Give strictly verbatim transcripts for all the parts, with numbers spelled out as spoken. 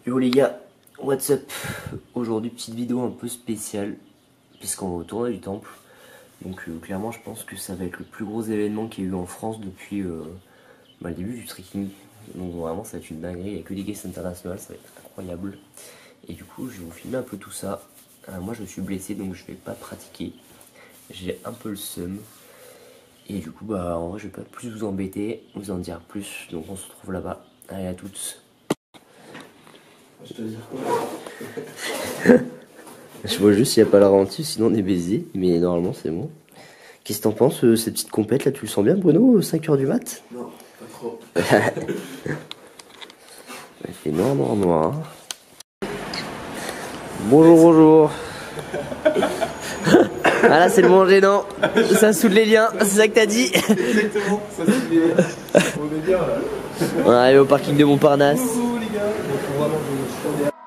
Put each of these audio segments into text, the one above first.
Yo les gars, what's up? Aujourd'hui petite vidéo un peu spéciale puisqu'on va au tournoi du temple. Donc euh, clairement je pense que ça va être le plus gros événement qu'il y a eu en France depuis euh, bah, le début du trekking. Donc vraiment ça va être une dinguerie, il n'y a que des guests internationales, ça va être incroyable. Et du coup je vais vous filmer un peu tout ça. Euh, moi je suis blessé donc je vais pas pratiquer. J'ai un peu le seum. Et du coup bah en vrai je vais pas plus vous embêter, vous en dire plus. Donc on se retrouve là-bas. Allez à toutes. Je te dire quoi? Je vois juste s'il n'y a pas la ralenti, sinon on est baisé, mais normalement c'est bon. Qu'est-ce que t'en penses, euh, cette petite compète là, tu le sens bien Bruno, cinq heures du mat? Non, pas trop. Il fait noir, noir, noir. Hein. Bonjour, bonjour. Ah là c'est le moment gênant, ça soude les liens, c'est ça que t'as dit? Exactement, ça soude les liens. On est bien là. On est arrivé au parking de Montparnasse. Coucou les gars. Donc on va manger une chaudière.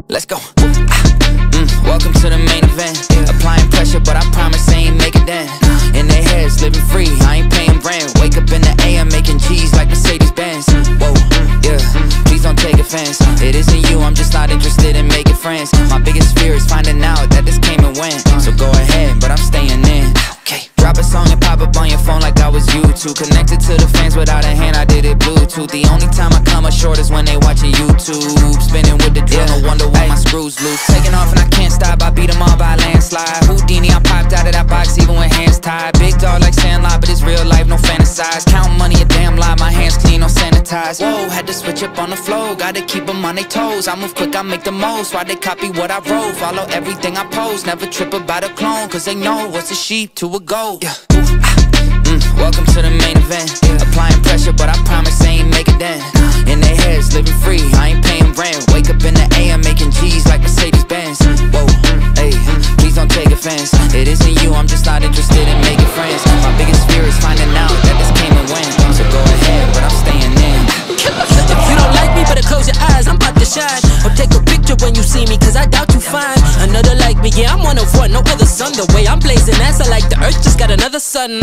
Let's go. Mm, welcome to the main event. Applying pressure, but I promise I ain't make it then. In their heads, living free, I ain't paying rent. Wake up in the A M making G's like Mercedes Benz. Whoa, yeah, please don't take offense. It isn't you, I'm just not interested in making friends. My biggest fear is finding out that this came and went. So go ahead, but I'm staying in. Okay, drop a song and pop up on your phone like I was YouTube. Connected to the fans without a hand, I did it Bluetooth. The only time I come up short is when they watching YouTube. Spinning with the drill, no wonder why my screws loose. Taking off and I can't stop, I beat them all by a landslide. Houdini, I popped out of that box even with hands tied. Big dog like Sandlot, but it's real life, no fantasize. Counting money, a damn lie, my hands clean, no sanitize. Whoa, had to switch up on the flow, gotta keep them on their toes. I move quick, I make the most, why they copy what I wrote. Follow everything I post, never trip about a clone. Cause they know what's a sheep to a goat. Yeah. Mm, welcome to the main event. Applying pressure, but I promise I ain't make it then. In their heads, living free, I ain't paying rent. Wake up in the A M making G's like Mercedes Benz. Whoa, hey, please don't take offense. It isn't you, I'm just not interested in making friends. My biggest fear is finding out that this came and went. So go ahead, but I'm staying in. If you don't like me, better close your eyes, I'm about to shine. Or take a picture when you see me, cause I doubt you find another like me. Yeah, I'm one of one, no other son. The way I'm blazing ass, I like the earth just got another sun.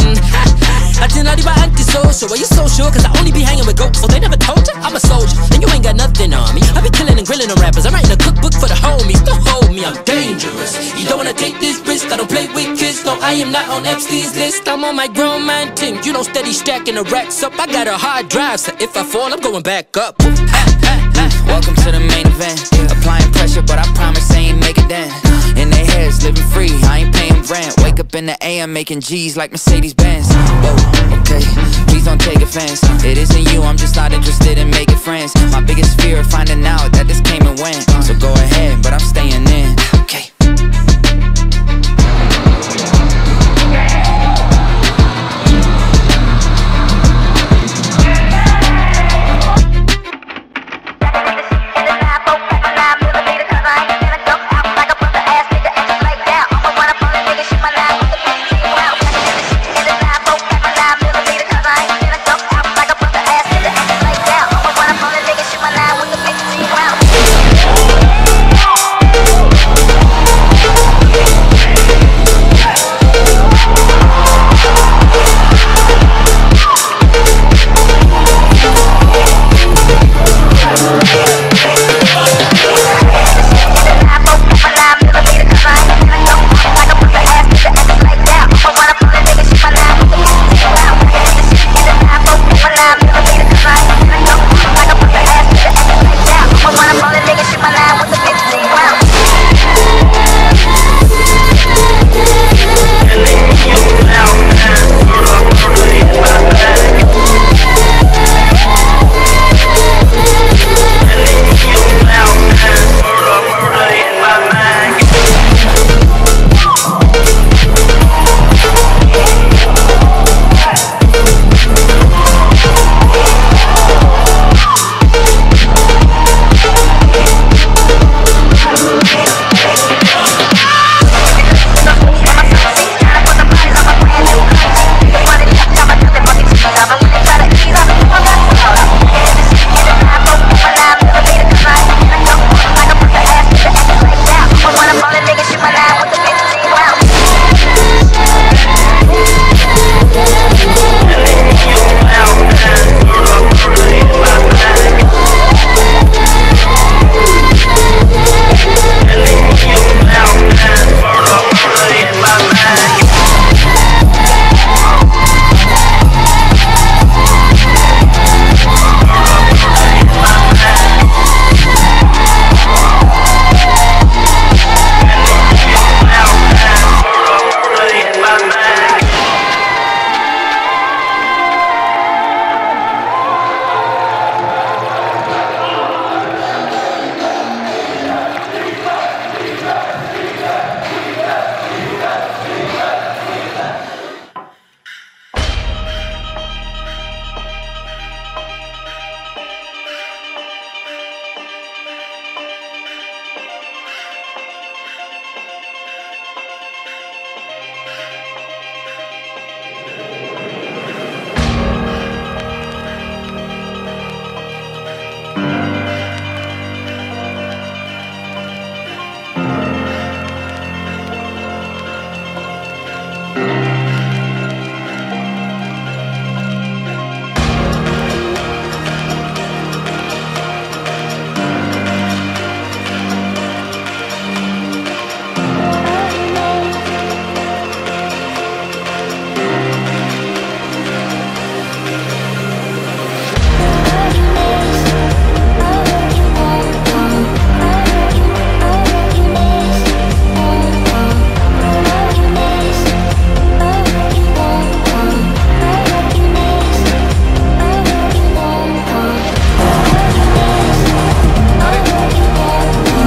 I did not even anti-social. Well, you so sure, cause I only be hanging with goats. So they never told you I'm a soldier, and you ain't got nothing on me. I be killing and grilling the rappers, I'm writing a cookbook for the homies. Don't hold me, I'm dangerous. You don't wanna take this risk, I don't play with kids. No, I am not on Epstein's list. I'm on my grown man team, you know, steady stacking the racks up. I got a hard drive, so if I fall, I'm going back up. Mm, welcome to the main event. Applying pressure, but I promise I ain't make it then. In their heads, living free, I ain't paying rent. Wake up in the A M making G's like Mercedes Benz. Whoa, okay, please don't take offense. It isn't you, I'm just not interested in making friends. My biggest fear is finding out that this came and went. So go ahead, but I'm staying in. Okay.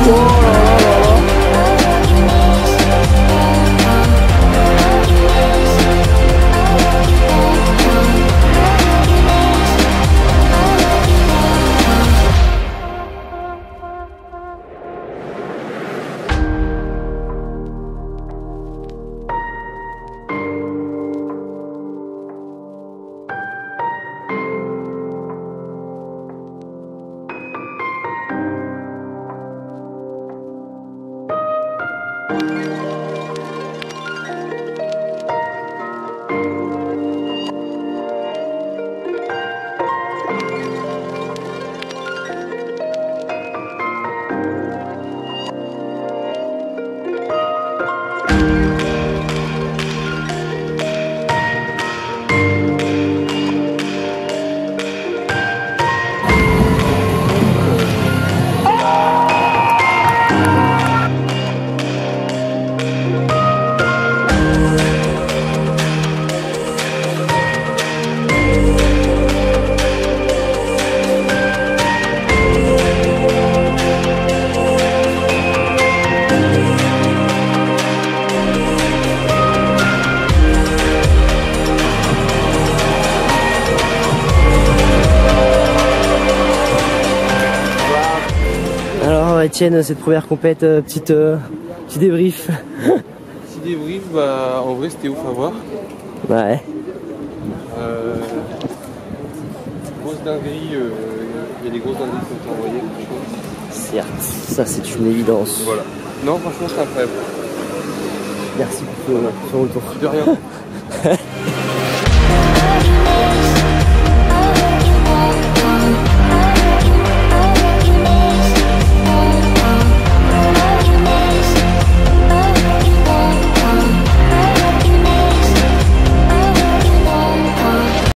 Oh là là là là. Alors Etienne, cette première compète, euh, petite, euh, petit débrief. Petit débrief, bah en vrai c'était ouf à voir. Ouais. Euh, grosse dinguerie, euh, il y a des grosses dingueries qui ont été envoyées, franchement. Certes, ça c'est une évidence. Voilà. Non, franchement c'est incroyable. Merci pour ce retour. De rien.